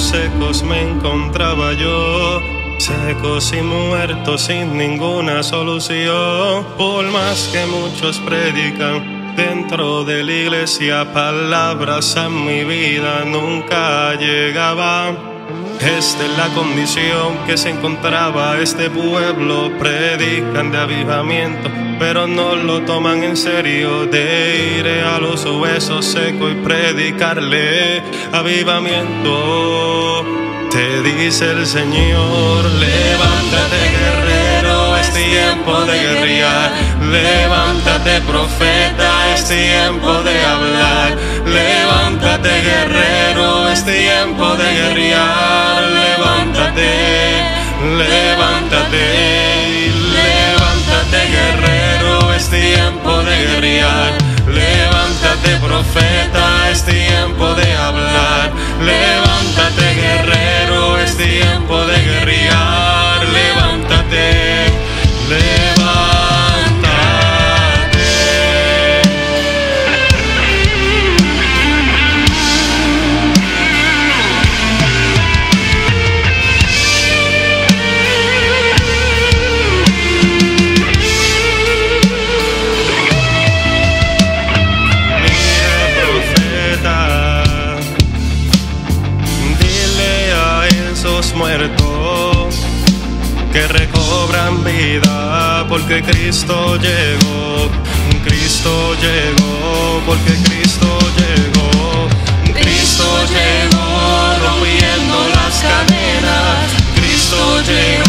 secos me encontraba yo, secos y muertos sin ninguna solución. Por más que muchos predican dentro de la iglesia, palabras a mi vida nunca llegaban. Esta es la condición que se encontraba este pueblo. Predican de avivamiento, pero no lo toman en serio. De ir a los huesos secos y predicarle avivamiento. Te dice el Señor: levántate, guerrero, es tiempo de guerrear. Levántate, profeta, es tiempo de hablar. Levántate, guerrero, es tiempo de guerrear. Levántate, levántate, levántate, guerrero, es tiempo de guerrear. Levántate, profeta, es tiempo de hablar. Levántate, guerrero, es tiempo de guerrear. Levántate, levántate. Muertos que recobran vida, porque Cristo llegó, Cristo llegó, porque Cristo llegó, Cristo llegó, rompiendo las cadenas, Cristo llegó.